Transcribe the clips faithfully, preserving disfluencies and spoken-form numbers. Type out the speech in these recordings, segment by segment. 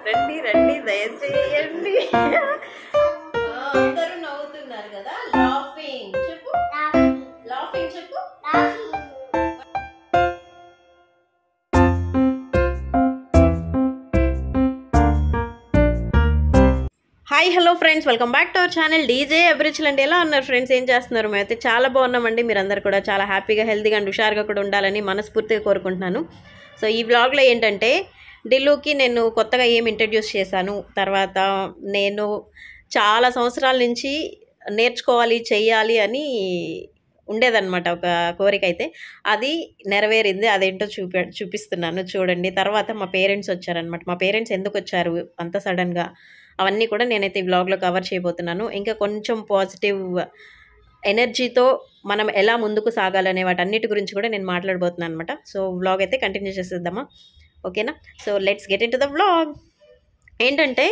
రండి రండి దయచేయండి. అందరూ నవ్వుతున్నారు కదా. లాఫింగ్ చెప్పు, లాఫింగ్ చెప్పు. Hi hello friends, welcome back to our channel DJ అభిరుచులు. అండి ఎలా ఉన్నారు ఫ్రెండ్స్? ఏం చేస్తున్నారు? మేమైతే చాలా బాగున్నామండి. మీరందరూ కూడా చాలా హ్యాపీగా హెల్తీగా అండ్ హుషారుగా కూడా ఉండాలని మనస్ఫూర్తిగా కోరుకుంటున్నాను. సో ఈ వ్లాగ్లో ఏంటంటే డిల్లుకి నేను కొత్తగా ఏం ఇంట్రడ్యూస్ చేశాను, తర్వాత నేను చాలా సంవత్సరాల నుంచి నేర్చుకోవాలి చెయ్యాలి అని ఉండేదన్నమాట ఒక కోరిక. అయితే అది నెరవేరింది. అదేంటో చూపి చూపిస్తున్నాను చూడండి. తర్వాత మా పేరెంట్స్ వచ్చారనమాట. మా పేరెంట్స్ ఎందుకు వచ్చారు అంత సడన్గా అవన్నీ కూడా నేనైతే ఈ వ్లాగ్లో కవర్ చేయబోతున్నాను. ఇంకా కొంచెం పాజిటివ్ ఎనర్జీతో మనం ఎలా ముందుకు సాగాలనే వాటన్నిటి గురించి కూడా నేను మాట్లాడబోతున్నాను అనమాట. సో వ్లాగ్ అయితే కంటిన్యూ చేసేద్దామా? ఓకేనా? So let's get into the vlog. ఏంటంటే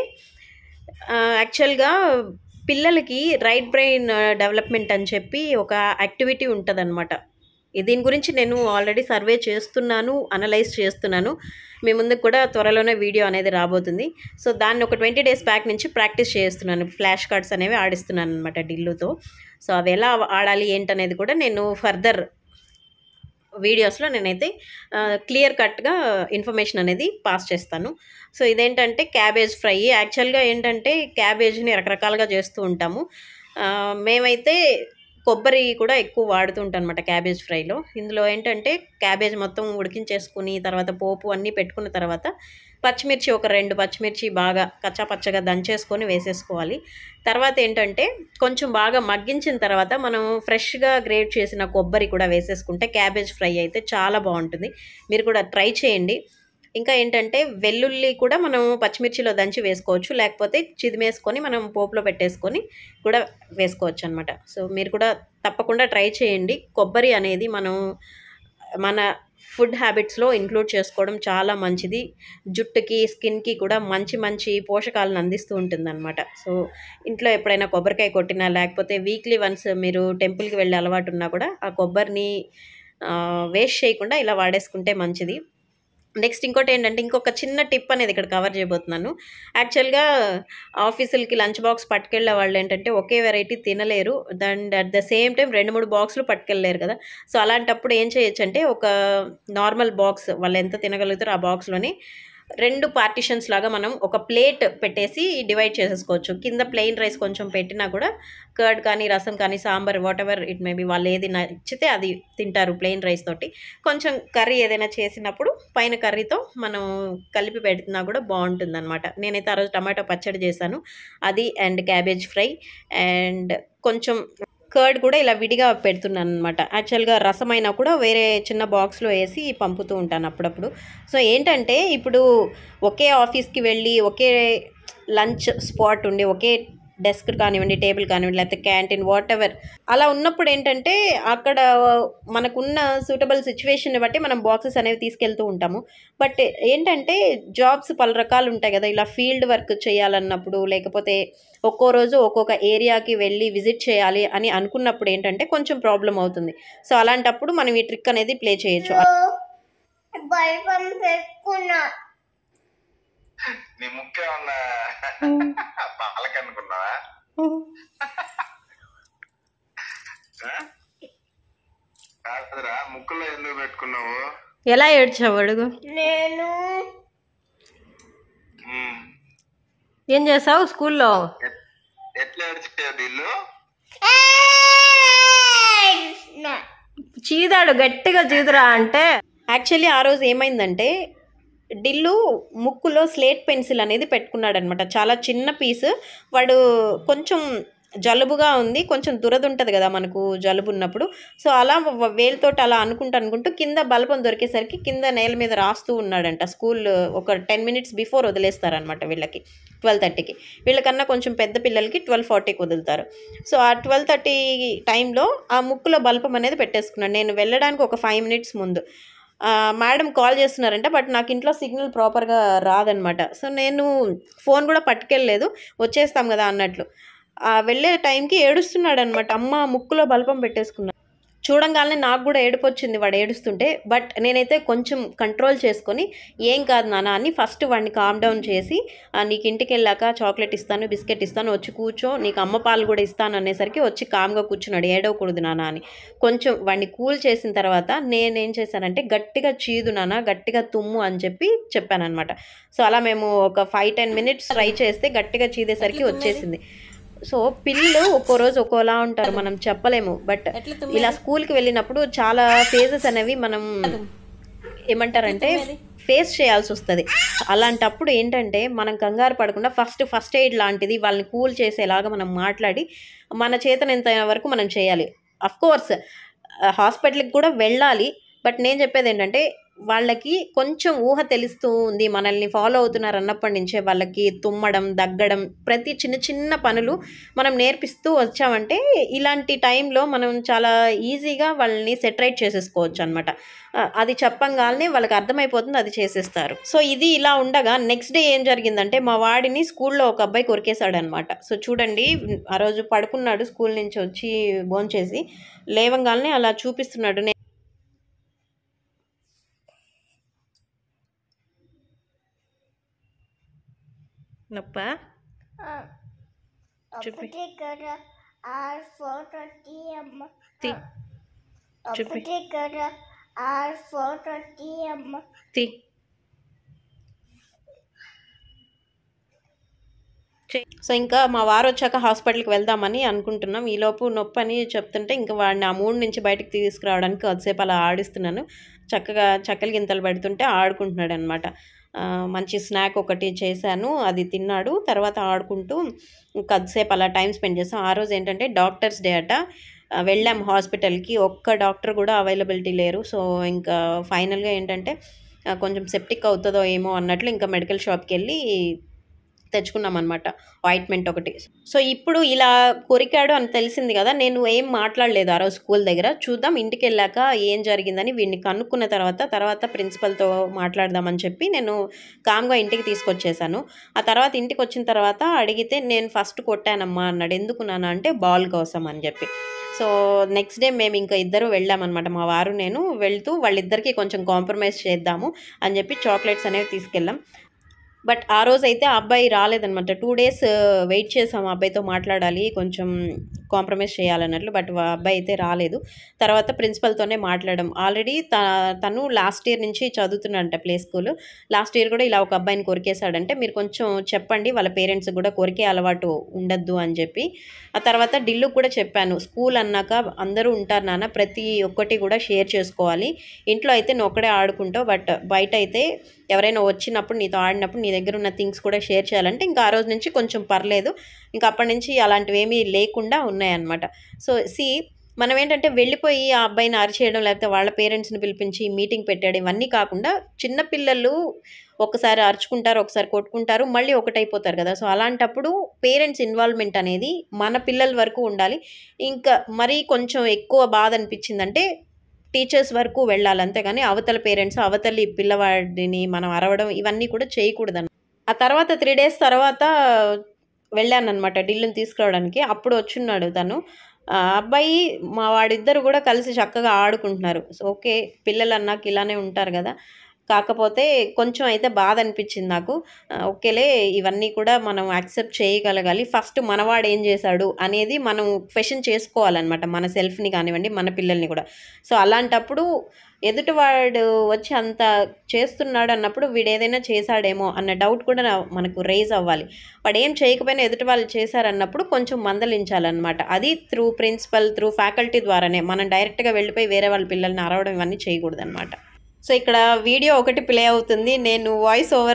యాక్చువల్గా పిల్లలకి రైట్ బ్రెయిన్ డెవలప్మెంట్ అని చెప్పి ఒక యాక్టివిటీ ఉంటుందన్నమాట. దీని గురించి నేను ఆల్రెడీ సర్వే చేస్తున్నాను, అనలైజ్ చేస్తున్నాను. మీ ముందుకు కూడా త్వరలోనే వీడియో అనేది రాబోతుంది. సో దాన్ని ఒక ట్వంటీ డేస్ బ్యాక్ నుంచి ప్రాక్టీస్ చేస్తున్నాను. ఫ్లాష్ కార్డ్స్ అనేవి ఆడిస్తున్నాను అనమాట డిల్లుతో. సో అవి ఎలా ఆడాలి ఏంటనేది కూడా నేను ఫర్దర్ వీడియోస్లో నేనైతే క్లియర్ కట్గా ఇన్ఫర్మేషన్ అనేది పాస్ చేస్తాను. సో ఇదేంటంటే క్యాబేజ్ ఫ్రై. యాక్చువల్గా ఏంటంటే క్యాబేజ్ని రకరకాలుగా చేస్తూ ఉంటాము. మేమైతే కొబ్బరి కూడా ఎక్కువ వాడుతూ ఉంటాను అనమాట క్యాబేజ్ ఫ్రైలో. ఇందులో ఏంటంటే క్యాబేజ్ మొత్తం ఉడికించేసుకుని తర్వాత పోపు అన్నీ పెట్టుకున్న తర్వాత పచ్చిమిర్చి ఒక రెండు పచ్చిమిర్చి బాగా కచ్చా పచ్చగా దంచేసుకొని వేసేసుకోవాలి. తర్వాత ఏంటంటే కొంచెం బాగా మగ్గించిన తర్వాత మనం ఫ్రెష్గా గ్రేట్ చేసిన కొబ్బరి కూడా వేసేసుకుంటే క్యాబేజ్ ఫ్రై అయితే చాలా బాగుంటుంది. మీరు కూడా ట్రై చేయండి. ఇంకా ఏంటంటే వెల్లుల్లి కూడా మనం పచ్చిమిర్చిలో దంచి వేసుకోవచ్చు, లేకపోతే చిదిమేసుకొని మనం పోపులో పెట్టేసుకొని కూడా వేసుకోవచ్చు అనమాట. సో మీరు కూడా తప్పకుండా ట్రై చేయండి. కొబ్బరి అనేది మనం మన ఫుడ్ హ్యాబిట్స్లో ఇంక్లూడ్ చేసుకోవడం చాలా మంచిది. జుట్టుకి స్కిన్కి కూడా మంచి మంచి పోషకాలను అందిస్తూ ఉంటుందన్నమాట. సో ఇంట్లో ఎప్పుడైనా కొబ్బరికాయ కొట్టినా లేకపోతే వీక్లీ వన్స్ మీరు టెంపుల్కి వెళ్ళే అలవాటు ఉన్నా కూడా ఆ కొబ్బరిని వేస్ట్ చేయకుండా ఇలా వాడేసుకుంటే మంచిది. నెక్స్ట్ ఇంకోటి ఏంటంటే ఇంకొక చిన్న టిప్ అనేది ఇక్కడ కవర్ చేయబోతున్నాను. యాక్చువల్గా ఆఫీసులకి లంచ్ బాక్స్ పట్టుకెళ్ళే వాళ్ళు ఏంటంటే ఒకే వెరైటీ తినలేరు, and at the same time రెండు మూడు బాక్సులు పట్టుకెళ్ళలేరు కదా. సో అలాంటప్పుడు ఏం చేయొచ్చు అంటే ఒక నార్మల్ బాక్స్ వాళ్ళు ఎంత తినగలుగుతారో ఆ బాక్స్లోని రెండు పార్టిషన్స్ లాగా మనం ఒక ప్లేట్ పెట్టేసి డివైడ్ చేసేసుకోవచ్చు. కింద ప్లెయిన్ రైస్ కొంచెం పెట్టినా కూడా కర్డ్ కానీ రసం కానీ sambar whatever it maybe వాళ్ళు ఏది నచ్చితే అది తింటారు ప్లెయిన్ రైస్ తోటి. కొంచెం కర్రీ ఏదైనా చేసినప్పుడు పైన కర్రీతో మనం కలిపి పెడుతున్నా కూడా బాగుంటుంది అనమాట. నేనైతే ఆ రోజు టమాటో పచ్చడి చేశాను, అది అండ్ క్యాబేజ్ ఫ్రై అండ్ కొంచెం కర్డ్ కూడా ఇలా విడిగా పెడుతున్నాను అనమాట. యాక్చువల్గా రసం అయినా కూడా వేరే చిన్న బాక్స్లో వేసి పంపుతూ ఉంటాను అప్పుడప్పుడు. సో ఏంటంటే ఇప్పుడు ఒకే ఆఫీస్కి వెళ్ళి ఒకే లంచ్ స్పాట్ ఉండి ఒకే డెస్క్ కానివ్వండి, టేబుల్ కానివ్వండి, లేకపోతే క్యాంటీన్ వాట్ ఎవర్ అలా ఉన్నప్పుడు ఏంటంటే అక్కడ మనకున్న సూటబుల్ సిచ్యువేషన్ బట్టి మనం బాక్సెస్ అనేవి తీసుకెళ్తూ ఉంటాము. బట్ ఏంటంటే జాబ్స్ పలు రకాలు ఉంటాయి కదా. ఇలా ఫీల్డ్ వర్క్ చేయాలన్నప్పుడు లేకపోతే ఒక్కో రోజు ఒక్కొక్క ఏరియాకి వెళ్ళి విజిట్ చేయాలి అని అనుకున్నప్పుడు ఏంటంటే కొంచెం ప్రాబ్లం అవుతుంది. సో అలాంటప్పుడు మనం ఈ ట్రిక్ అనేది ప్లే చేయొచ్చు. నీ ముఖ్య పాలకనుకున్నావా? కాదురా, ముక్కులో ఎందుకు పెట్టుకున్నావు? ఎలా ఏడ్చావు అడుగు. నేను ఏం చేసావు స్కూల్లో? ఎట్లా ఏడ్చావు డిల్లు? చీదాడు గట్టిగా చీదురా అంటే. యాక్చువల్లీ ఆ రోజు ఏమైందంటే డిల్లు ముక్కులో స్లేట్ పెన్సిల్ అనేది పెట్టుకున్నాడు అనమాట. చాలా చిన్న పీస్. వాడు కొంచెం జలుబుగా ఉంది, కొంచెం దురద ఉంటుంది కదా మనకు జలుబు ఉన్నప్పుడు. సో అలా వేలుతో అలా అనుకుంటూ అనుకుంటూ కింద బల్బం దొరికేసరికి కింద నేల మీద రాస్తూ ఉన్నాడంట. స్కూల్ ఒక టెన్ మినిట్స్ బిఫోర్ వదిలేస్తారనమాట వీళ్ళకి, ట్వెల్వ్ థర్టీకి. వీళ్ళకన్నా కొంచెం పెద్ద పిల్లలకి ట్వెల్వ్ ఫార్టీకి వదులుతారు. సో ఆ ట్వెల్వ్ థర్టీ టైంలో ఆ ముక్కులో బల్బం అనేది పెట్టేసుకున్నాడు. నేను వెళ్ళడానికి ఒక ఫైవ్ మినిట్స్ ముందు మేడం కాల్ చేస్తున్నారంట, బట్ నాకు ఇంట్లో సిగ్నల్ ప్రాపర్గా రాదనమాట. సో నేను ఫోన్ కూడా పట్టుకెళ్ళలేదు, వచ్చేస్తాం కదా అన్నట్లు. వెళ్ళే టైంకి ఏడుస్తున్నాడు అనమాట. అమ్మ ముక్కులో బల్బం పెట్టేసుకున్నాడు. చూడంగానే నాకు కూడా ఏడుపు వచ్చింది వాడు ఏడుస్తుంటే. బట్ నేనైతే కొంచెం కంట్రోల్ చేసుకొని ఏం కాదు నాన్న అని ఫస్ట్ వాడిని కామ్ డౌన్ చేసి నీకు ఇంటికి వెళ్ళాక చాక్లెట్ ఇస్తాను, బిస్కెట్ ఇస్తాను, వచ్చి కూర్చో, నీకు అమ్మ పాలు కూడా ఇస్తాను అనేసరికి వచ్చి కామ్గా కూర్చున్నాడు, ఏడవకూడదు నాన్న అని. కొంచెం వాడిని కూల్ చేసిన తర్వాత నేనేం చేశానంటే గట్టిగా చీదు నాన్న, గట్టిగా తుమ్ము అని చెప్పి చెప్పాను అనమాట. సో అలా మేము ఒక ఫైవ్ టెన్ మినిట్స్ ట్రై చేస్తే గట్టిగా చీదేసరికి వచ్చేసింది. సో పిల్లలు ఒక్కో రోజు ఒక్కోలా ఉంటారు, మనం చెప్పలేము. బట్ ఇలా స్కూల్కి వెళ్ళినప్పుడు చాలా ఫేజెస్ అనేవి మనం ఏమంటారంటే ఫేస్ చేయాల్సి వస్తుంది. అలాంటప్పుడు ఏంటంటే మనం కంగారు పడకుండా ఫస్ట్ ఫస్ట్ ఎయిడ్ లాంటిది వాళ్ళని కూల్ చేసేలాగా మనం మాట్లాడి మన చేతనంత వరకు మనం చేయాలి. అఫ్కోర్స్ హాస్పిటల్కి కూడా వెళ్ళాలి. బట్ నేను చెప్పేది ఏంటంటే వాళ్ళకి కొంచెం ఊహ తెలుస్తూ ఉంది, మనల్ని ఫాలో అవుతున్నారు అన్నప్పటి నుంచే వాళ్ళకి తుమ్మడం, దగ్గడం, ప్రతి చిన్న చిన్న పనులు మనం నేర్పిస్తూ వచ్చామంటే ఇలాంటి టైంలో మనం చాలా ఈజీగా వాళ్ళని సెటరైట్ చేసేసుకోవచ్చు అనమాట. అది చెప్పంగానే వాళ్ళకి అర్థమైపోతుంది, అది చేసేస్తారు. సో ఇది ఇలా ఉండగా నెక్స్ట్ డే ఏం జరిగిందంటే మా వాడిని స్కూల్లో ఒక అబ్బాయి కొరికేశాడు అనమాట. సో చూడండి, ఆ రోజు పడుకున్నాడు స్కూల్ నుంచి వచ్చి భోంచేసి, లేవంగానే అలా చూపిస్తున్నాడు. నొప్ప చూపి చూపి సో ఇంకా మా వారు వచ్చాక హాస్పిటల్కి వెళ్దామని అనుకుంటున్నాం. ఈలోపు నొప్పి అని చెప్తుంటే ఇంకా వాడిని ఆ మూడు నుంచి బయటకు తీసుకురావడానికి కొద్దిసేపు అలా ఆడిస్తున్నాను. చక్కగా చక్కలు గింతలు పెడుతుంటే ఆడుకుంటున్నాడు అనమాట. మంచి స్నాక్ ఒకటి చేశాను, అది తిన్నాడు. తర్వాత ఆడుకుంటూ కొద్దిసేపు అలా టైం స్పెండ్ చేసాం. ఆ రోజు ఏంటంటే డాక్టర్స్ డే అట. వెళ్ళాం హాస్పిటల్కి, ఒక్క డాక్టర్ కూడా అవైలబిలిటీ లేరు. సో ఇంకా ఫైనల్గా ఏంటంటే కొంచెం సెప్టిక్ అవుతుందో ఏమో అన్నట్లు ఇంకా మెడికల్ షాప్కి వెళ్ళి తెచ్చుకున్నాం అనమాట, ఆయింట్మెంట్ ఒకటి. సో ఇప్పుడు ఇలా కొరికాడు అని తెలిసింది కదా, నేను ఏం మాట్లాడలేదు ఆ రోజు స్కూల్ దగ్గర. చూద్దాం ఇంటికి వెళ్ళాక ఏం జరిగిందని వీడిని కనుక్కున్న తర్వాత తర్వాత ప్రిన్సిపల్తో మాట్లాడదామని చెప్పి నేను కామ్గా ఇంటికి తీసుకొచ్చేసాను. ఆ తర్వాత ఇంటికి వచ్చిన తర్వాత అడిగితే నేను ఫస్ట్ కొట్టానమ్మా అన్నాడు. ఎందుకు నాన్న అంటే బాల్ కోసం అని చెప్పి. సో నెక్స్ట్ డే మేము ఇంకా ఇద్దరు వెళ్ళామన్నమాట, మా వారు నేను. వెళ్తూ వాళ్ళిద్దరికీ కొంచెం కాంప్రమైజ్ చేద్దాము అని చెప్పి చాక్లెట్స్ అనేవి తీసుకెళ్ళాం. బట్ ఆ రోజు అయితే ఆ అబ్బాయి రాలేదనమాట. టూ డేస్ వెయిట్ చేసాము ఆ అబ్బాయితో మాట్లాడాలి, కొంచెం కాంప్రమైజ్ చేయాలన్నట్లు. బట్ ఆ అబ్బాయి అయితే రాలేదు. తర్వాత ప్రిన్సిపల్తోనే మాట్లాడడం. ఆల్రెడీ త తను లాస్ట్ ఇయర్ నుంచి చదువుతున్నాడంట ప్లే స్కూల్. లాస్ట్ ఇయర్ కూడా ఇలా ఒక అబ్బాయిని కొరికేశాడంటే మీరు కొంచెం చెప్పండి వాళ్ళ పేరెంట్స్ కూడా కొరికే అలవాటు ఉండద్దు అని చెప్పి. ఆ తర్వాత డిల్లు కూడా చెప్పాను, స్కూల్ అన్నాక అందరూ ఉంటారు నాన్న, ప్రతి ఒక్కటి కూడా షేర్ చేసుకోవాలి. ఇంట్లో అయితే నువ్వు ఒక్కడే ఆడుకుంటావు, బట్ బయట అయితే ఎవరైనా వచ్చినప్పుడు నీతో ఆడినప్పుడు నీ దగ్గర ఉన్న థింగ్స్ కూడా షేర్ చేయాలంటే ఇంకా ఆ రోజు నుంచి కొంచెం పర్లేదు. ఇంకా అప్పటి నుంచి అలాంటివి ఏమీ లేకుండా ఉన్నాయన్నమాట. సో సి మనం ఏంటంటే వెళ్ళిపోయి ఆ అబ్బాయిని అరిచేయడం, లేకపోతే వాళ్ళ పేరెంట్స్ని పిలిపించి మీటింగ్ పెట్టాడు, ఇవన్నీ కాకుండా చిన్నపిల్లలు ఒకసారి అరుచుకుంటారు, ఒకసారి కొట్టుకుంటారు, మళ్ళీ ఒకటైపోతారు కదా. సో అలాంటప్పుడు పేరెంట్స్ ఇన్వాల్వ్మెంట్ అనేది మన పిల్లల వరకు ఉండాలి. ఇంకా మరీ కొంచెం ఎక్కువ బాధ అనిపించిందంటే టీచర్స్ వరకు వెళ్ళాలి, అంతేగాని అవతల పేరెంట్స్ అవతలి పిల్లవాడిని మనం అరవడం ఇవన్నీ కూడా చేయకూడదు. ఆ తర్వాత త్రీ డేస్ తర్వాత వెళ్ళానమాట ఢిల్లీని తీసుకురావడానికి. అప్పుడు వచ్చున్నాడు తను. అబ్బాయి మా వాడిద్దరు కూడా కలిసి చక్కగా ఆడుకుంటున్నారు. సో ఓకే, పిల్లలు అన్నాక ఇలానే ఉంటారు కదా. కాకపోతే కొంచెం అయితే బాధ అనిపించింది నాకు. ఓకేలే, ఇవన్నీ కూడా మనం యాక్సెప్ట్ చేయగలగాలి. ఫస్ట్ మనవాడు ఏం చేశాడు అనేది మనం క్వశ్చన్ చేసుకోవాలన్నమాట, మన సెల్ఫ్ని కానివ్వండి, మన పిల్లల్ని కూడా. సో అలాంటప్పుడు ఎదుటివాడు వచ్చి అంత చేస్తున్నాడు అన్నప్పుడు వీడు ఏదైనా చేశాడేమో అన్న డౌట్ కూడా మనకు రైజ్ అవ్వాలి. వాడు ఏం చేయకపోయినా ఎదుటి వాళ్ళు చేశారన్నప్పుడు కొంచెం మందలించాలన్నమాట. అది త్రూ ప్రిన్సిపల్, త్రూ ఫ్యాకల్టీ ద్వారానే. మనం డైరెక్ట్గా వెళ్ళిపోయి వేరే వాళ్ళ పిల్లల్ని అరవడం ఇవన్నీ చేయకూడదు అనమాట. సో ఇక్కడ వీడియో ఒకటి ప్లే అవుతుంది, నేను వాయిస్ ఓవర్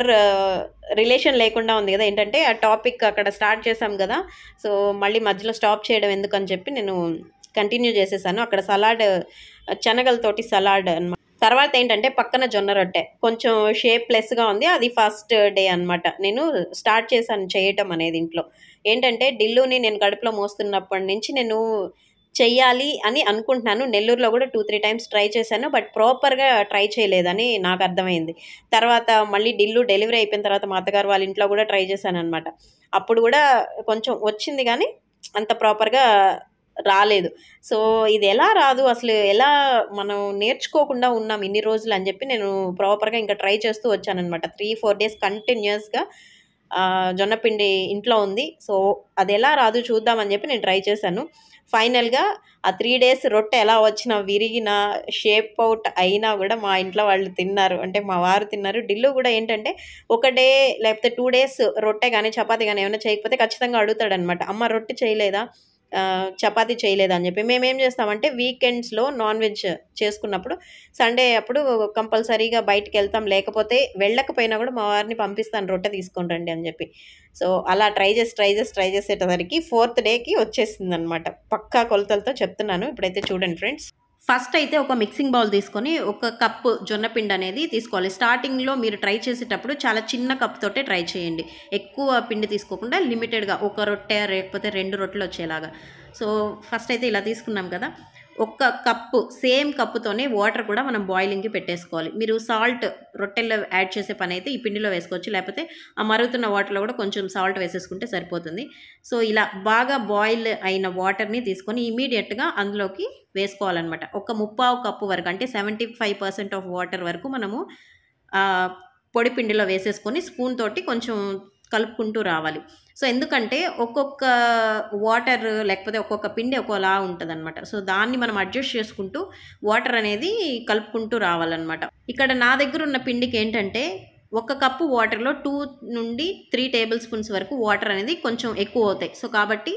రిలేషన్ లేకుండా ఉంది కదా. ఏంటంటే ఆ టాపిక్ అక్కడ స్టార్ట్ చేసాం కదా, సో మళ్ళీ మధ్యలో స్టాప్ చేయడం ఎందుకని చెప్పి నేను కంటిన్యూ చేసేసాను. అక్కడ సలాడ్, శనగలతోటి సలాడ్ అనమాట. తర్వాత ఏంటంటే పక్కన జొన్న రొట్టె, కొంచెం షేప్లెస్గా ఉంది. అది ఫస్ట్ డే అనమాట నేను స్టార్ట్ చేశాను చేయటం అనేది ఇంట్లో. ఏంటంటే డిల్లుని నేను కడుపులో మోస్తున్నప్పటి నుంచి నేను చెయ్యాలి అని అనుకుంటున్నాను. నెల్లూరులో కూడా టూ త్రీ టైమ్స్ ట్రై చేశాను, బట్ ప్రాపర్గా ట్రై చేయలేదని నాకు అర్థమైంది. తర్వాత మళ్ళీ డిల్లు డెలివరీ అయిపోయిన తర్వాత మా అత్తగారు వాళ్ళ ఇంట్లో కూడా ట్రై చేశాను అనమాట. అప్పుడు కూడా కొంచెం వచ్చింది కానీ అంత ప్రాపర్గా రాలేదు. సో ఇది ఎలా రాదు అసలు, ఎలా మనం నేర్చుకోకుండా ఉన్నాం ఇన్ని రోజులు అని చెప్పి నేను ప్రాపర్గా ఇంకా ట్రై చేస్తూ వచ్చానన్నమాట. త్రీ ఫోర్ డేస్ కంటిన్యూస్గా జొన్న పిండి ఇంట్లో ఉంది. సో అది ఎలా రాదు చూద్దామని చెప్పి నేను ట్రై చేశాను. ఫైనల్గా ఆ త్రీ డేస్ రొట్టె ఎలా వచ్చినా, విరిగిన, షేప్ అవుట్ అయినా కూడా మా ఇంట్లో వాళ్ళు తిన్నారు. అంటే మా వారు తిన్నారు. డిల్లు కూడా ఏంటంటే ఒక డే లేకపోతే టూ డేస్ రొట్టె కానీ చపాతీ కానీ ఏమైనా చేయకపోతే ఖచ్చితంగా అడుగుతాడనమాట, అమ్మ రొట్టె చేయలేదా, చపాతీ చేయలేదా అని చెప్పి. మేమేం చేస్తామంటే వీకెండ్స్లో నాన్ వెజ్ చేసుకున్నప్పుడు సండే అప్పుడు కంపల్సరీగా బయటికి వెళ్తాం, లేకపోతే వెళ్ళకపోయినా కూడా మా వారిని పంపిస్తాను రొట్టె తీసుకొని రండి అని చెప్పి. సో అలా ట్రై చేసి ట్రై చేసి ట్రై చేసేటసరికి ఫోర్త్ డేకి వచ్చేసింది అనమాట. పక్కా కొలతలతో చెప్తున్నాను. ఇప్పుడైతే చూడండి ఫ్రెండ్స్. ఫస్ట్ అయితే ఒక మిక్సింగ్ బౌల్ తీసుకొని ఒక కప్పు జొన్నపిండి అనేది తీసుకోవాలి. స్టార్టింగ్లో మీరు ట్రై చేసేటప్పుడు చాలా చిన్న కప్ తోటే ట్రై చేయండి. ఎక్కువ పిండి తీసుకోకుండా లిమిటెడ్గా ఒక రొట్టె లేకపోతే రెండు రొట్టెలు వచ్చేలాగా. సో ఫస్ట్ అయితే ఇలా తీసుకున్నాం కదా, ఒక్క కప్పు సేమ్ కప్పుతోనే వాటర్ కూడా మనం బాయిలింగ్కి పెట్టేసుకోవాలి. మీరు సాల్ట్ రొట్టెల్లో యాడ్ చేసే పని అయితే ఈ పిండిలో వేసుకోవచ్చు, లేకపోతే ఆ మరుగుతున్న వాటర్లో కూడా కొంచెం సాల్ట్ వేసేసుకుంటే సరిపోతుంది. సో ఇలా బాగా బాయిల్ అయిన వాటర్ని తీసుకొని ఇమీడియట్గా అందులోకి వేసుకోవాలన్నమాట. ఒక ముప్పావు కప్పు వరకు, అంటే seventy five percent of water వరకు మనము పొడి పిండిలో వేసేసుకొని స్పూన్ తోటి కొంచెం కలుపుకుంటూ రావాలి. సో ఎందుకంటే ఒక్కొక్క వాటర్ లేకపోతే ఒక్కొక్క పిండి ఒక్కోలా ఉంటుంది అనమాట. సో దాన్ని మనం అడ్జస్ట్ చేసుకుంటూ వాటర్ అనేది కలుపుకుంటూ రావాలన్నమాట. ఇక్కడ నా దగ్గర ఉన్న పిండికి ఏంటంటే ఒక కప్పు వాటర్లో టూ నుండి త్రీ టేబుల్ స్పూన్స్ వరకు వాటర్ అనేది కొంచెం ఎక్కువ అవుతాయి. సో కాబట్టి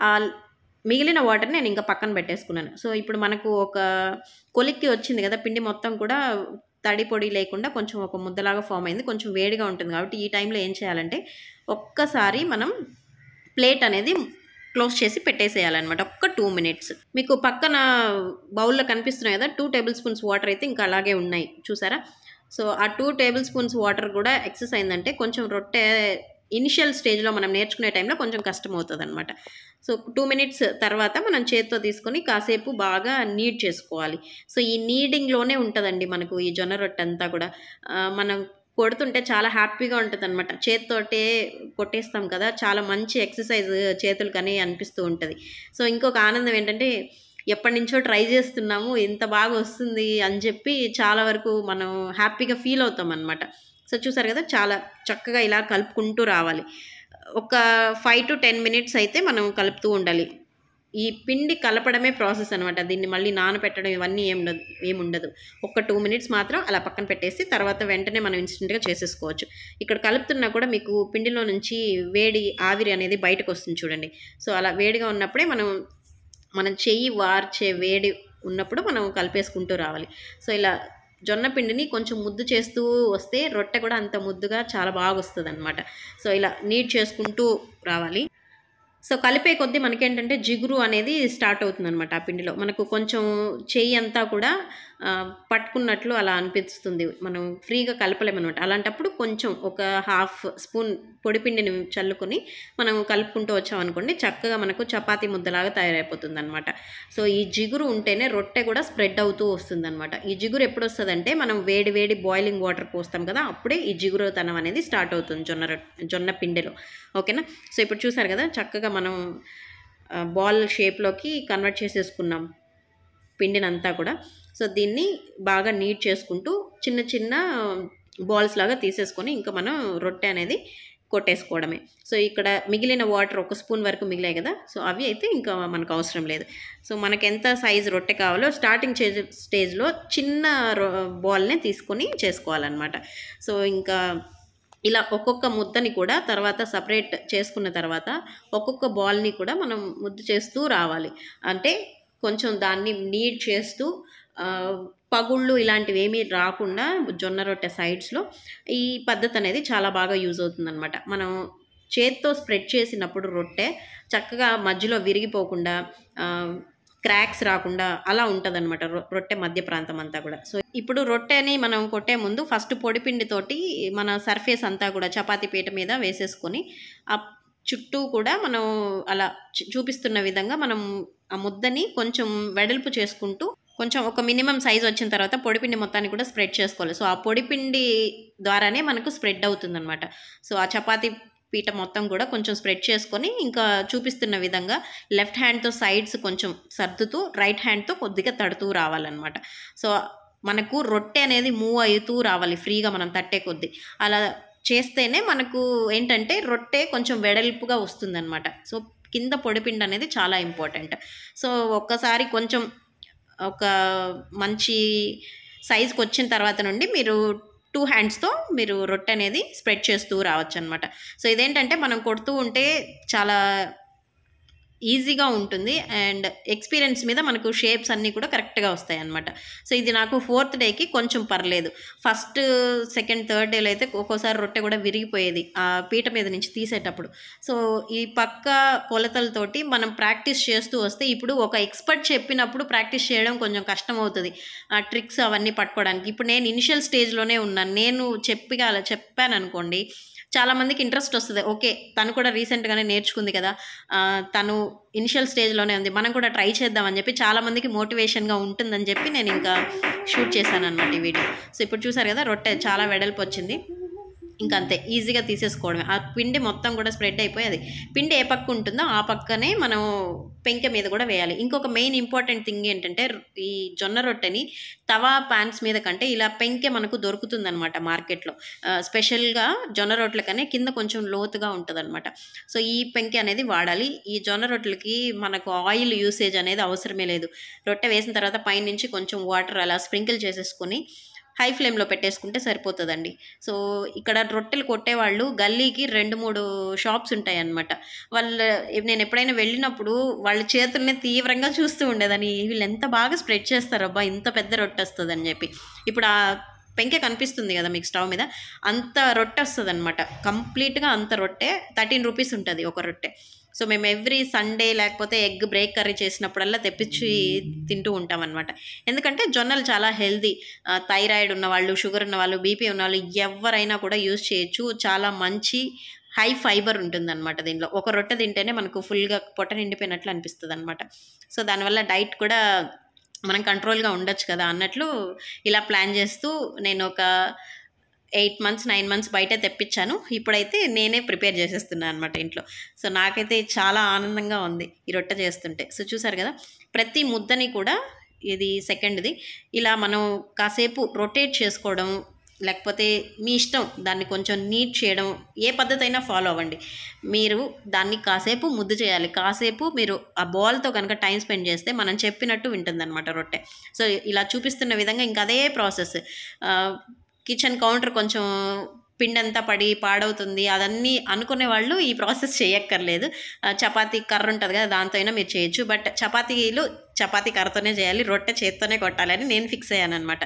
మిగిలిన వాటర్ నేను ఇంకా పక్కన పెట్టేసుకున్నాను. సో ఇప్పుడు మనకు ఒక కొలిక్కి వచ్చింది కదా, పిండి మొత్తం కూడా తడి పొడి లేకుండా కొంచెం ఒక ముద్దలాగా ఫామ్ అయింది. కొంచెం వేడిగా ఉంటుంది కాబట్టి ఈ టైంలో ఏం చేయాలంటే ఒక్కసారి మనం ప్లేట్ అనేది క్లోజ్ చేసి పెట్టేసేయాలన్నమాట ఒక్క టూ మినిట్స్. మీకు పక్కన బౌల్లో కనిపిస్తున్నాయి కదా టూ టేబుల్ స్పూన్స్ వాటర్ అయితే ఇంకా అలాగే ఉన్నాయి చూసారా. సో ఆ టూ టేబుల్ స్పూన్స్ వాటర్ కూడా ఎక్సెస్ అయిందంటే కొంచెం రొట్టె ఇనిషియల్ స్టేజ్లో మనం నేర్చుకునే టైంలో కొంచెం కష్టం అవుతుంది అనమాట. సో టూ మినిట్స్ తర్వాత మనం చేత్తో తీసుకొని కాసేపు బాగా నీడ్ చేసుకోవాలి. సో ఈ నీడింగ్లోనే ఉంటుందండి మనకు ఈ జొన్న రొట్టె అంతా కూడా. మనం కొడుతుంటే చాలా హ్యాపీగా ఉంటుంది అనమాట. చేత్తోటే కొట్టేస్తాం కదా, చాలా మంచి ఎక్సర్సైజ్ చేతులు కానీ అనిపిస్తూ ఉంటుంది. సో ఇంకొక ఆనందం ఏంటంటే ఎప్పటి నుంచో ట్రై చేస్తున్నాము, ఇంత బాగా వస్తుంది అని చెప్పి చాలా వరకు మనం హ్యాపీగా ఫీల్ అవుతాం అనమాట. సో చూసారు కదా, చాలా చక్కగా ఇలా కలుపుకుంటూ రావాలి. ఒక ఫైవ్ టు టెన్ మినిట్స్ అయితే మనం కలుపుతూ ఉండాలి. ఈ పిండి కలపడమే ప్రాసెస్ అనమాట. దీన్ని మళ్ళీ నానబెట్టడం ఇవన్నీ ఏం ఉండదు ఏముండదు ఒక టూ మినిట్స్ మాత్రం అలా పక్కన పెట్టేసి తర్వాత వెంటనే మనం ఇన్స్టెంట్గా చేసేసుకోవచ్చు. ఇక్కడ కలుపుతున్నా కూడా మీకు పిండిలో నుంచి వేడి ఆవిరి అనేది బయటకు వస్తుంది చూడండి. సో అలా వేడిగా ఉన్నప్పుడే మనం మనం చెయ్యి వార్చే వేడి ఉన్నప్పుడు మనం కలిపేసుకుంటూ రావాలి. సో ఇలా జొన్న పిండిని కొంచెం ముద్దు చేస్తూ వస్తే రొట్టె కూడా అంత ముద్దుగా చాలా బాగా వస్తుంది అనమాట. సో ఇలా నీట్ చేసుకుంటూ రావాలి. సో కలిపే కొద్దీ మనకేంటంటే జిగురు అనేది స్టార్ట్ అవుతుందన్నమాట ఆ పిండిలో. మనకు కొంచెం చెయ్యి అంతా కూడా పట్టుకున్నట్లు అలా అనిపిస్తుంది, మనం ఫ్రీగా కలపలేమన్నమాట. అలాంటప్పుడు కొంచెం ఒక హాఫ్ స్పూన్ పొడిపిండిని చల్లుకొని మనం కలుపుకుంటూ వచ్చామనుకోండి చక్కగా మనకు చపాతీ ముద్దలాగా తయారైపోతుంది అనమాట. సో ఈ జిగురు ఉంటేనే రొట్టె కూడా స్ప్రెడ్ అవుతూ వస్తుంది అనమాట. ఈ జిగురు ఎప్పుడు వస్తుందంటే మనం వేడి వేడి బాయిలింగ్ వాటర్ పోస్తాం కదా, అప్పుడే ఈ జిగురుతనం అనేది స్టార్ట్ అవుతుంది జొన్న రొట్టె జొన్న పిండిలో. ఓకేనా. సో ఇప్పుడు చూసారు కదా చక్కగా మనం బాల్ షేప్లోకి కన్వర్ట్ చేసేసుకున్నాం పిండినంతా కూడా. సో దీన్ని బాగా నీట్ చేసుకుంటూ చిన్న చిన్న బాల్స్ లాగా తీసేసుకొని ఇంకా మనం రొట్టె అనేది కొట్టేసుకోవడమే. సో ఇక్కడ మిగిలిన వాటర్ ఒక స్పూన్ వరకు మిగిలాయి కదా, సో అవి అయితే ఇంకా మనకు అవసరం లేదు. సో మనకు ఎంత సైజు రొట్టె కావాలో స్టార్టింగ్ స్టేజ్లో చిన్న బాల్నే తీసుకొని చేసుకోవాలన్నమాట. సో ఇంకా ఇలా ఒక్కొక్క ముద్దని కూడా తర్వాత సపరేట్ చేసుకున్న తర్వాత ఒక్కొక్క బాల్ని కూడా మనం ముద్ద చేస్తూ రావాలి. అంటే కొంచెం దాన్ని నీడ్ చేస్తూ పగుళ్ళు ఇలాంటివి ఏమీ రాకుండా జొన్న రొట్టె సైడ్స్లో ఈ పద్ధతి అనేది చాలా బాగా యూజ్ అవుతుందన్నమాట. మనం చేత్తో స్ప్రెడ్ చేసినప్పుడు రొట్టె చక్కగా మధ్యలో విరిగిపోకుండా క్రాక్స్ రాకుండా అలా ఉంటుందన్నమాట రొట్టె మధ్య ప్రాంతం అంతా కూడా. సో ఇప్పుడు రొట్టెని మనం కొట్టే ముందు ఫస్ట్ పొడిపిండితోటి మన సర్ఫేస్ అంతా కూడా చపాతీ పీట మీద వేసేసుకొని ఆ చుట్టూ కూడా మనం అలా చూపిస్తున్న విధంగా మనం ఆ ముద్దని కొంచెం వెడల్పు చేసుకుంటూ కొంచెం ఒక మినిమం సైజ్ వచ్చిన తర్వాత పొడిపిండి మొత్తాన్ని కూడా స్ప్రెడ్ చేసుకోవాలి. సో ఆ పొడిపిండి ద్వారానే మనకు స్ప్రెడ్ అవుతుందన్నమాట. సో ఆ చపాతీ పీట మొత్తం కూడా కొంచెం స్ప్రెడ్ చేసుకొని ఇంకా చూపిస్తున్న విధంగా లెఫ్ట్ హ్యాండ్తో సైడ్స్ కొంచెం సర్దుతూ రైట్ హ్యాండ్తో కొద్దిగా తడుతూ రావాలన్నమాట. సో మనకు రొట్టె అనేది మూవ్ అవుతూ రావాలి ఫ్రీగా మనం తట్టే కొద్దీ. అలా చేస్తేనే మనకు ఏంటంటే రొట్టె కొంచెం వెడల్పుగా వస్తుందన్నమాట. సో కింద పొడిపిండి అనేది చాలా ఇంపార్టెంట్. సో ఒక్కసారి కొంచెం ఒక మంచి సైజ్కి వచ్చిన తర్వాత నుండి మీరు టూ హ్యాండ్స్తో మీరు రొట్టె అనేది స్ప్రెడ్ చేస్తూ రావచ్చు అనమాట. సో ఇదేంటంటే మనం కొడుతూ ఉంటే చాలా ఈజీగా ఉంటుంది అండ్ ఎక్స్పీరియన్స్ మీద మనకు షేప్స్ అన్నీ కూడా కరెక్ట్గా వస్తాయి అన్నమాట. సో ఇది నాకు ఫోర్త్ డేకి కొంచెం పర్లేదు. ఫస్ట్ సెకండ్ థర్డ్ డేలో అయితే ఒక్కోసారి రొట్టె కూడా విరిగిపోయేది ఆ పీట మీద నుంచి తీసేటప్పుడు. సో ఈ పక్క కొలతలతోటి మనం ప్రాక్టీస్ చేస్తూ వస్తే ఇప్పుడు ఒక ఎక్స్పర్ట్ చెప్పినప్పుడు ప్రాక్టీస్ చేయడం కొంచెం కష్టం అవుతుంది, ఆ ట్రిక్స్ అవన్నీ పట్టుకోవడానికి. ఇప్పుడు నేను ఇనిషియల్ స్టేజ్లోనే ఉన్నాను. నేను చెప్పిగా చెప్పాను అనుకోండి, చాలామందికి ఇంట్రెస్ట్ వస్తుంది. ఓకే, తను కూడా రీసెంట్గానే నేర్చుకుంది కదా, తను ఇనిషియల్ స్టేజ్లోనే ఉంది, మనం కూడా ట్రై చేద్దామని చెప్పి చాలామందికి మోటివేషన్గా ఉంటుందని చెప్పి నేను ఇంకా షూట్ చేశాను అనమాట ఈ వీడియో. సో ఇప్పుడు చూసారు కదా, రొట్టె చాలా వెడల్పు వచ్చింది. ఇంకా అంతే, ఈజీగా తీసేసుకోవడమే. ఆ పిండి మొత్తం కూడా స్ప్రెడ్ అయిపోయి అది పిండి ఏ పక్క ఉంటుందో ఆ పక్కనే మనం పెంక మీద కూడా వేయాలి. ఇంకొక మెయిన్ ఇంపార్టెంట్ థింగ్ ఏంటంటే, ఈ జొన్న రొట్టెని తవా ప్యాన్స్ మీద కంటే ఇలా పెంకె మనకు దొరుకుతుందనమాట మార్కెట్లో. స్పెషల్గా జొన్న రొట్టెలకనే కింద కొంచెం లోతుగా ఉంటుందన్నమాట. సో ఈ పెంకె అనేది వాడాలి. ఈ జొన్న రొట్టెలకి మనకు ఆయిల్ యూసేజ్ అనేది అవసరమే లేదు. రొట్టె వేసిన తర్వాత పైనుంచి కొంచెం వాటర్ అలా స్ప్రింకిల్ చేసేసుకొని హై ఫ్లేమ్లో పెట్టేసుకుంటే సరిపోతుందండి. సో ఇక్కడ రొట్టెలు కొట్టేవాళ్ళు గల్లీకి రెండు మూడు షాప్స్ ఉంటాయి అన్నమాట. వాళ్ళ నేను ఎప్పుడైనా వెళ్ళినప్పుడు వాళ్ళ చేతుల్ని తీవ్రంగా చూస్తూ ఉండేదాన్ని, వీళ్ళు ఎంత బాగా స్ప్రెడ్ చేస్తారు అబ్బా, ఇంత పెద్ద రొట్టె వస్తుంది అని చెప్పి. ఇప్పుడు ఆ పెంకె కనిపిస్తుంది కదా మీకు స్టవ్ మీద, అంత రొట్టె వస్తుంది అనమాట. కంప్లీట్గా అంత రొట్టె థర్టీన్ రూపీస్ ఉంటుంది ఒక రొట్టె. సో మేము ఎవ్రీ సండే లేకపోతే ఎగ్ బ్రేక్ కర్రీ చేసినప్పుడల్లా తెప్పించి తింటూ ఉంటాం అనమాట. ఎందుకంటే జొన్నలు చాలా హెల్దీ. థైరాయిడ్ ఉన్నవాళ్ళు, షుగర్ ఉన్నవాళ్ళు, బీపీ ఉన్నవాళ్ళు ఎవరైనా కూడా యూజ్ చేయొచ్చు. చాలా మంచి హై ఫైబర్ ఉంటుందన్నమాట దీనిలో. ఒక రొట్టె తింటేనే మనకు ఫుల్గా పొట్ట నిండిపోయినట్లు అనిపిస్తుంది అనమాట. సో దానివల్ల డైట్ కూడా మనం కంట్రోల్గా ఉండొచ్చు కదా అన్నట్లు ఇలా ప్లాన్ చేస్తూ నేను ఒక ఎయిట్ మంత్స్ నైన్ మంత్స్ బయట తెప్పించాను. ఇప్పుడైతే నేనే ప్రిపేర్ చేసేస్తున్నాను అనమాట ఇంట్లో. సో నాకైతే చాలా ఆనందంగా ఉంది ఈ రొట్టె చేస్తుంటే. సో చూసారు కదా, ప్రతి ముద్దని కూడా, ఇది సెకండ్ది, ఇలా మనం కాసేపు రొటేట్ చేసుకోవడం, లేకపోతే మీ ఇష్టం దాన్ని కొంచెం నీట్ చేయడం, ఏ పద్ధతి అయినా ఫాలో అవ్వండి. మీరు దాన్ని కాసేపు ముద్ద చేయాలి. కాసేపు మీరు ఆ బాల్తో కనుక టైం స్పెండ్ చేస్తే మనం చెప్పినట్టు వింటుందన్నమాట రొట్టె. సో ఇలా చూపిస్తున్న విధంగా ఇంకా అదే ప్రాసెస్. కిచెన్ కౌంటర్ కొంచెం పిండంతా పడి పాడవుతుంది అదన్నీ అనుకునే వాళ్ళు ఈ ప్రాసెస్ చేయక్కర్లేదు. చపాతీ కర్ర ఉంటుంది కదా, దాంతో అయినా మీరు చేయొచ్చు. బట్ చపాతీలు చపాతీ కర్రతోనే చేయాలి, రొట్టె చేత్తోనే కొట్టాలని నేను ఫిక్స్ అయ్యాను అనమాట.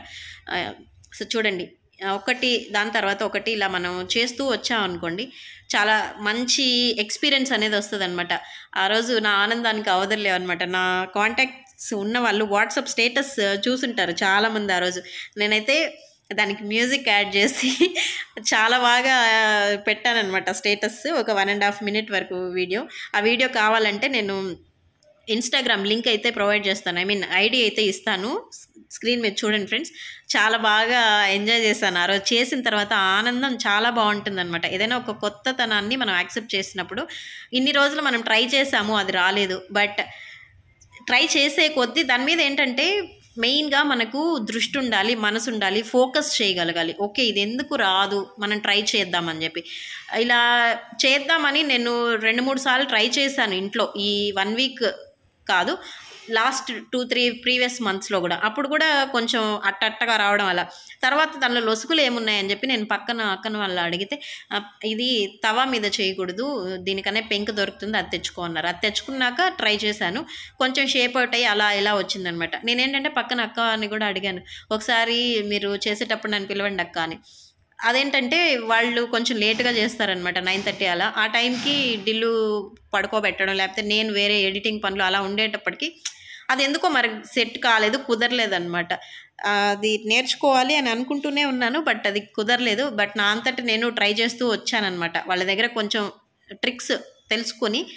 సో చూడండి, ఒకటి దాని తర్వాత ఒకటి ఇలా మనం చేస్తూ వచ్చామనుకోండి, చాలా మంచి ఎక్స్పీరియన్స్ అనేది వస్తుంది అనమాట. ఆ రోజు నా ఆనందానికి అవధులేవు అనమాట. నా కాంటాక్ట్స్ ఉన్న వాళ్ళు వాట్సాప్ స్టేటస్ చూసుంటారు చాలామంది. ఆ రోజు నేనైతే దానికి మ్యూజిక్ యాడ్ చేసి చాలా బాగా పెట్టానన్నమాట స్టేటస్. ఒక వన్ అండ్ హాఫ్ మినిట్ వరకు వీడియో. ఆ వీడియో కావాలంటే నేను ఇన్స్టాగ్రామ్ లింక్ అయితే ప్రొవైడ్ చేస్తాను, ఐ మీన్ ఐడి అయితే ఇస్తాను. స్క్రీన్ మీద చూడండి ఫ్రెండ్స్. చాలా బాగా ఎంజాయ్ చేశాను ఆ రోజు. చేసిన తర్వాత ఆనందం చాలా బాగుంటుందన్నమాట. ఏదైనా ఒక కొత్తతనాన్ని మనం యాక్సెప్ట్ చేసినప్పుడు, ఇన్ని రోజులు మనం ట్రై చేసాము, అది రాలేదు, బట్ ట్రై చేసే కొద్దీ దాని మీద ఏంటంటే మెయిన్గా మనకు దృష్టి ఉండాలి, మనసు ఉండాలి, ఫోకస్ చేయగలగాలి. ఓకే, ఇది ఎందుకు రాదు, మనం ట్రై చేద్దామని చెప్పి ఇలా చేద్దామని నేను రెండు మూడు సార్లు ట్రై చేశాను ఇంట్లో. ఈ వన్ వీక్ కాదు, లాస్ట్ టూ త్రీ ప్రీవియస్ మంత్స్లో కూడా. అప్పుడు కూడా కొంచెం అట్టట్టగా రావడం అలా. తర్వాత దానిలో లొసుగులు ఏమున్నాయని చెప్పి నేను పక్కన అక్కన వాళ్ళు అడిగితే, ఇది తవా మీద చేయకూడదు, దీనికనే పెంకు దొరుకుతుంది, అది తెచ్చుకో అన్నారు. అది తెచ్చుకున్నాక ట్రై చేశాను, కొంచెం షేప్ అవుట్ అయ్యి అలా ఇలా వచ్చిందనమాట. నేనేంటంటే పక్కన అక్క అని కూడా అడిగాను, ఒకసారి మీరు చేసేటప్పుడు నన్ను పిలవండి అక్క అని. అదేంటంటే వాళ్ళు కొంచెం లేట్గా చేస్తారనమాట, నైన్ థర్టీ అలా. ఆ టైంకి డిల్లు పడుకోబెట్టడం, లేకపోతే నేను వేరే ఎడిటింగ్ పనులు అలా ఉండేటప్పటికి అది ఎందుకో మరి సెట్ కాలేదు, కుదరలేదన్నమాట. అది నేర్చుకోవాలి అని అనుకుంటూనే ఉన్నాను, బట్ అది కుదరలేదు. బట్ నా అంతటి నేను ట్రై చేస్తూ వచ్చానన్నమాట. వాళ్ళ దగ్గర కొంచెం ట్రిక్స్ తెలుసుకొని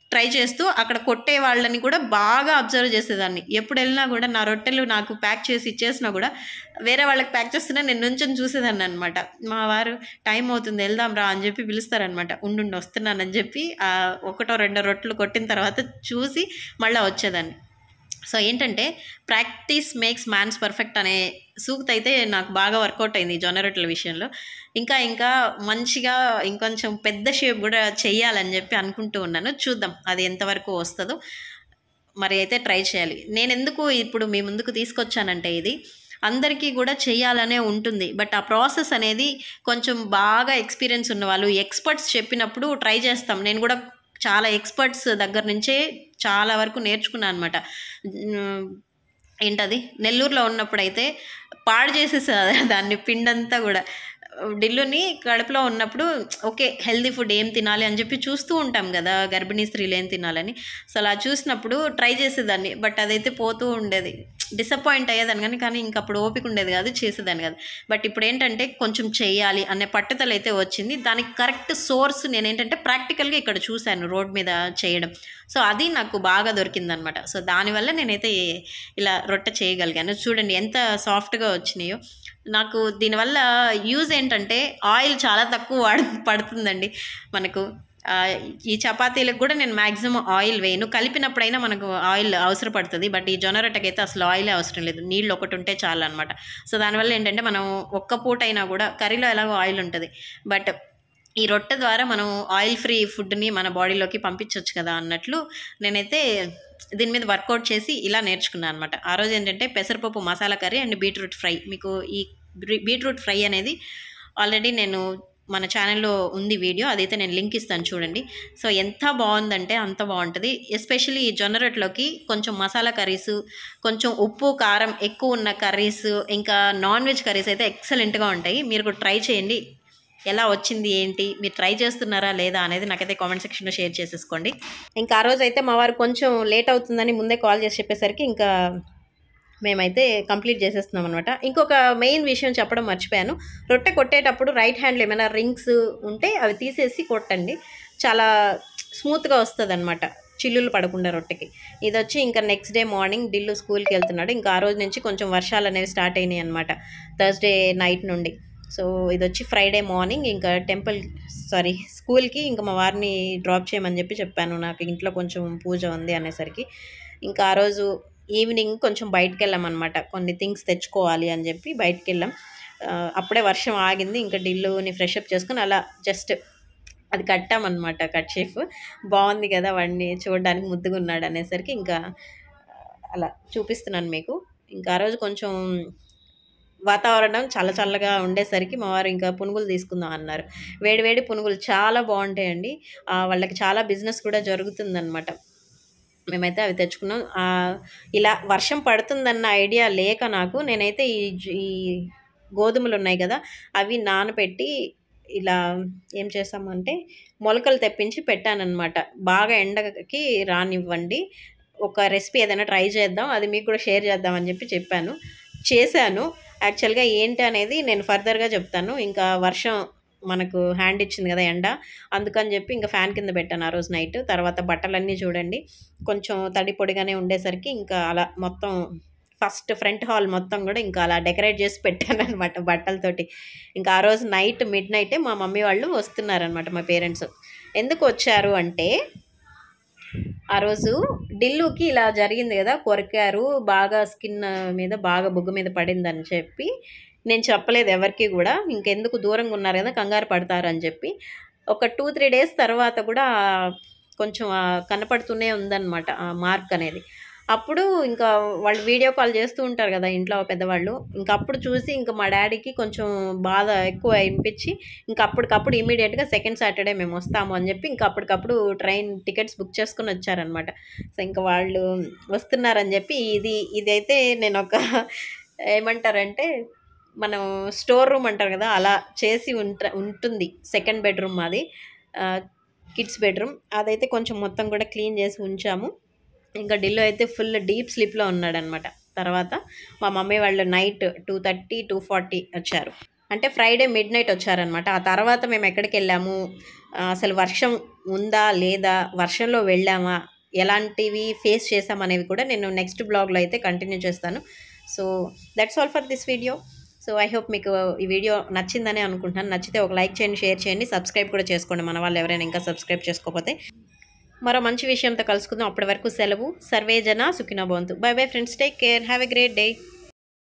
ట్రై చేస్తూ అక్కడ కొట్టే వాళ్ళని కూడా బాగా అబ్జర్వ్ చేసేదాన్ని. ఎప్పుడు వెళ్ళినా కూడా నా రొట్టెలు నాకు ప్యాక్ చేసి ఇచ్చేసినా కూడా వేరే వాళ్ళకి ప్యాక్ చేస్తున్నా నేను నుంచొని చూసేదాన్ని అనమాట. మా వారు టైం అవుతుంది వెళ్దాం రా అని చెప్పి పిలుస్తారనమాట. ఉండుండి వస్తున్నానని చెప్పి ఆ ఒకటో రెండో రొట్టెలు కొట్టిన తర్వాత చూసి మళ్ళీ వచ్చేదాన్ని. సో ఏంటంటే ప్రాక్టీస్ మేక్స్ మ్యాన్స్ పర్ఫెక్ట్ అనే సూక్తి అయితే నాకు బాగా వర్కౌట్ అయింది జొన్న రొట్టెల విషయంలో. ఇంకా ఇంకా మంచిగా ఇంకొంచెం పెద్ద షేప్ కూడా చెయ్యాలని చెప్పి అనుకుంటూ ఉన్నాను. చూద్దాం అది ఎంతవరకు వస్తుందో. మరి అయితే ట్రై చేయాలి. నేను ఎందుకు ఇప్పుడు మీ ముందుకు తీసుకొచ్చానంటే ఇది అందరికీ కూడా చేయాలనే ఉంటుంది. బట్ ఆ ప్రాసెస్ అనేది కొంచెం బాగా ఎక్స్పీరియన్స్ ఉన్నవాళ్ళు ఎక్స్పర్ట్స్ చెప్పినప్పుడు ట్రై చేస్తాం. నేను కూడా చాలా ఎక్స్పర్ట్స్ దగ్గర నుంచే చాలా వరకు నేర్చుకున్నాను అనమాట. ఏంటది నెల్లూరులో ఉన్నప్పుడైతే పాడు చేసేసా దాన్ని పిండంతా కూడా. డిల్లుని కడుపులో ఉన్నప్పుడు ఓకే హెల్దీ ఫుడ్ ఏం తినాలి అని చెప్పి చూస్తూ ఉంటాం కదా గర్భిణీ స్త్రీలు ఏం తినాలని. సో అలా చూసినప్పుడు ట్రై చేసేదాన్ని. బట్ అదైతే పోతూ ఉండేది, డిసప్పాయింట్ అయ్యేదాన్ని. కానీ కానీ ఇంక అప్పుడు ఓపిక ఉండేది కాదు, చేసేదాన్ని కాదు. బట్ ఇప్పుడు ఏంటంటే కొంచెం చేయాలి అనే పట్టుదల అయితే వచ్చింది. దానికి కరెక్ట్ సోర్స్ నేనేంటంటే ప్రాక్టికల్గా ఇక్కడ చూశాను రోడ్ మీద చేయడం. సో అది నాకు బాగా దొరికిందనమాట. సో దానివల్ల నేనైతే ఇలా రొట్టె చేయగలిగాను. చూడండి ఎంత సాఫ్ట్గా వచ్చినాయో. నాకు దీనివల్ల యూజ్ ఏంటంటే ఆయిల్ చాలా తక్కువ వాడ పడుతుందండి మనకు. ఈ చపాతీలకు కూడా నేను మ్యాక్సిమం ఆయిల్ వేయను, కలిపినప్పుడైనా మనకు ఆయిల్ అవసరపడుతుంది. బట్ ఈ జొన్న రొట్టెకైతే అసలు ఆయిలే అవసరం లేదు, నీళ్ళు ఒకటి ఉంటే చాలు అనమాట. సో దానివల్ల ఏంటంటే మనం ఒక్క పూట అయినా కూడా కర్రీలో ఎలాగో ఆయిల్ ఉంటుంది, బట్ ఈ రొట్టె ద్వారా మనం ఆయిల్ ఫ్రీ ఫుడ్ని మన బాడీలోకి పంపించవచ్చు కదా అన్నట్లు నేనైతే దీని మీద వర్కౌట్ చేసి ఇలా నేర్చుకున్నాను అనమాట. ఆ రోజు ఏంటంటే పెసరపప్పు masala curry and beetroot fry. మీకు ఈ బీట్రూట్ ఫ్రై అనేది ఆల్రెడీ నేను మన ఛానల్లో ఉంది వీడియో, అదైతే నేను లింక్ ఇస్తాను చూడండి. సో ఎంత బాగుందంటే అంత బాగుంటుంది. ఎస్పెషల్లీ ఈ జొన్న రొట్టెలోకి కొంచెం మసాలా కర్రీస్, కొంచెం ఉప్పు కారం ఎక్కువ ఉన్న కర్రీస్, ఇంకా నాన్ వెజ్ కర్రీస్ అయితే ఎక్సలెంట్గా ఉంటాయి. మీరు కూడా ట్రై చేయండి. ఎలా వచ్చింది ఏంటి, మీరు ట్రై చేస్తున్నారా లేదా అనేది నాకైతే కామెంట్ సెక్షన్లో షేర్ చేసేసుకోండి. ఇంకా ఆ రోజు అయితే మా వారు కొంచెం లేట్ అవుతుందని ముందే కాల్ చేసి చెప్పేసరికి ఇంకా మేమైతే కంప్లీట్ చేసేస్తున్నాం అనమాట. ఇంకొక మెయిన్ విషయం చెప్పడం మర్చిపోయాను. రొట్టె కొట్టేటప్పుడు రైట్ హ్యాండ్లో ఏమైనా రింగ్స్ ఉంటే అవి తీసేసి కొట్టండి, చాలా స్మూత్గా వస్తుంది అనమాట, చిల్లులు పడకుండా రొట్టెకి. ఇది వచ్చి ఇంకా నెక్స్ట్ డే మార్నింగ్ డిల్లు స్కూల్కి వెళ్తున్నాడు. ఇంకా ఆ రోజు నుంచి కొంచెం వర్షాలు అనేవి స్టార్ట్ అయినాయి అనమాట, థర్స్డే నైట్ నుండి. సో ఇది వచ్చి ఫ్రైడే మార్నింగ్ ఇంకా టెంపుల్ సారీ స్కూల్కి ఇంకా మా వారిని డ్రాప్ చేయమని చెప్పి చెప్పాను, నాకు ఇంట్లో కొంచెం పూజ ఉంది అనేసరికి. ఇంకా ఆ రోజు ఈవినింగ్ కొంచెం బయటకు వెళ్ళామన్నమాట, కొన్ని థింగ్స్ తెచ్చుకోవాలి అని చెప్పి బయటకు వెళ్ళాం. అప్పుడే వర్షం ఆగింది. ఇంకా డిల్లుని ఫ్రెషప్ చేసుకుని అలా జస్ట్ అది కట్టామన్నమాట. కట్ షేఫ్ బాగుంది కదా, వాడిని చూడడానికి ముద్దుగా ఉన్నాడు అనేసరికి ఇంకా అలా చూపిస్తున్నాను మీకు. ఇంకా ఆ రోజు కొంచెం వాతావరణం చల్ల చల్లగా ఉండేసరికి మా వారు ఇంకా పునుగులు తీసుకుందాం అన్నారు. వేడి వేడి పునుగులు చాలా బాగుంటాయండి, వాళ్ళకి చాలా బిజినెస్ కూడా జరుగుతుందన్నమాట. మేమైతే అవి తెచ్చుకున్నాం. ఇలా వర్షం పడుతుందన్న ఐడియా లేక నాకు నేనైతే ఈ ఈ గోధుమలు ఉన్నాయి కదా అవి నానబెట్టి ఇలా ఏం చేసామంటే మొలకలు తెప్పించి పెట్టానన్నమాట. బాగా ఎండకి రానివ్వండి, ఒక రెసిపీ ఏదైనా ట్రై చేద్దాం, అది మీకు కూడా షేర్ చేద్దామని చెప్పి చెప్పాను, చేశాను. యాక్చువల్గా ఏంటి అనేది నేను ఫర్దర్గా చెప్తాను. ఇంకా వర్షం మనకు హ్యాండ్ ఇచ్చింది కదా ఎండ, అందుకని చెప్పి ఇంకా ఫ్యాన్ కింద పెట్టాను ఆ రోజు నైట్. తర్వాత బట్టలన్నీ చూడండి కొంచెం తడి పొడిగానే ఉండేసరికి ఇంకా అలా మొత్తం ఫస్ట్ ఫ్రంట్ హాల్ మొత్తం కూడా ఇంకా అలా డెకరేట్ చేసి పెట్టాను అనమాట బట్టలతోటి. ఇంకా ఆ రోజు నైట్ మిడ్ నైటే మా మమ్మీ వాళ్ళు వస్తున్నారనమాట, మా పేరెంట్స్. ఎందుకు వచ్చారు అంటే ఆ రోజు డిల్లుకి ఇలా జరిగింది కదా, కొరికారు బాగా, స్కిన్ మీద బాగా బుగ్గ మీద పడిందని చెప్పి నేను చెప్పలేదు ఎవరికి కూడా, ఇంకెందుకు దూరంగా ఉన్నారు కదా కంగారు పడతారు అని చెప్పి. ఒక టూ త్రీ డేస్ తర్వాత కూడా కొంచెం కనపడుతూనే ఉందన్నమాట ఆ మార్క్ అనేది. అప్పుడు ఇంకా వాళ్ళు వీడియో కాల్ చేస్తూ ఉంటారు కదా ఇంట్లో పెద్దవాళ్ళు, ఇంకా అప్పుడు చూసి ఇంకా మా డాడీకి కొంచెం బాధ ఎక్కువ అనిపించి ఇంకా అప్పటికప్పుడు ఇమీడియట్గా సెకండ్ సాటర్డే మేము వస్తాము అని చెప్పి ఇంకా అప్పటికప్పుడు ట్రైన్ టికెట్స్ బుక్ చేసుకుని వచ్చారనమాట. సో ఇంకా వాళ్ళు వస్తున్నారని చెప్పి ఇది ఇదైతే నేను ఒక ఏమంటారంటే మనం స్టోర్ రూమ్ అంటారు కదా అలా చేసి ఉంట ఉంటుంది సెకండ్ బెడ్రూమ్ అది, కిడ్స్ బెడ్రూమ్. అదైతే కొంచెం మొత్తం కూడా క్లీన్ చేసి ఉంచాము. ఇంకా డిల్లు అయితే ఫుల్ డీప్ స్లీప్లో ఉన్నాడనమాట. తర్వాత మా మమ్మీ వాళ్ళు night two thirty two forty వచ్చారు. అంటే ఫ్రైడే మిడ్ నైట్ వచ్చారనమాట. ఆ తర్వాత మేము ఎక్కడికి వెళ్ళాము, ఆ, అసలు వర్షం ఉందా లేదా, వర్షంలో వెళ్ళామా, ఎలాంటివి ఫేస్ చేసామనేవి కూడా నేను నెక్స్ట్ బ్లాగ్లో అయితే కంటిన్యూ చేస్తాను. So that's all for this video. So I hope మీకు ఈ వీడియో నచ్చిందని అనుకుంటున్నాను. నచ్చితే ఒక లైక్ చేయండి, షేర్ చేయండి, సబ్స్క్రైబ్ కూడా చేసుకోండి మన వాళ్ళు ఎవరైనా ఇంకా సబ్స్క్రైబ్ చేసుకోకపోతే. మరో మంచి విషయంతో కలుసుకుందాం. అప్పటి వరకు సెలవు. సర్వే జన సుఖినో భవంతు. Bye bye friends, take care, have a great day.